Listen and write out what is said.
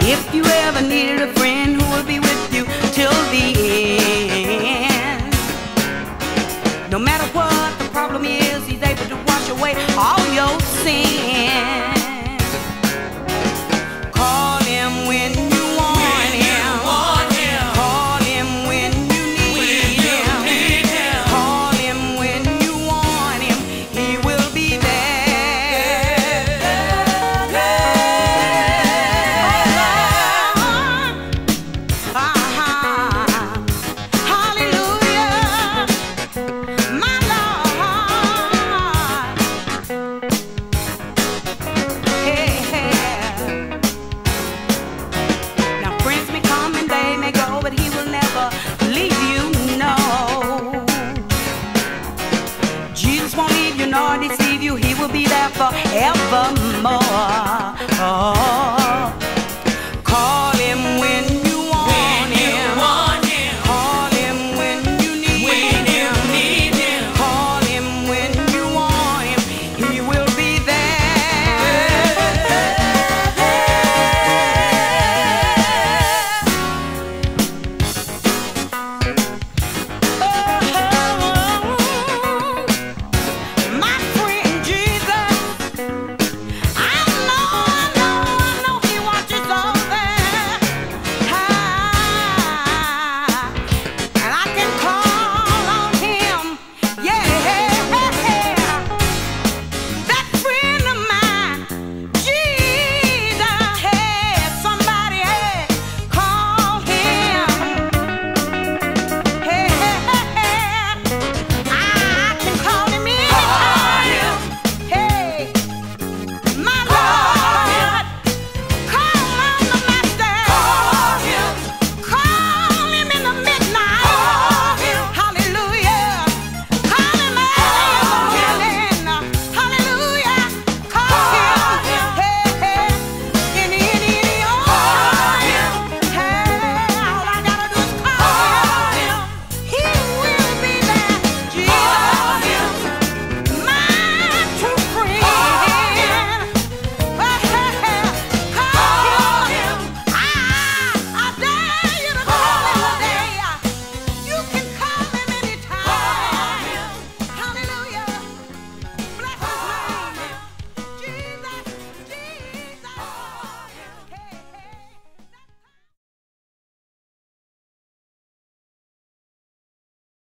If you ever needed a friend who will be with you till the end, no matter what the problem is, he's able to wash away all your sins. Call him when you want him. Call him when you need him. Call him when you want him. He will be there. Hallelujah, my Lord. Hey, hey. Now friends may come and they may go, but he will never leave you, no. Jesus won't leave you nor deceive you. He will be there forevermore. Oh.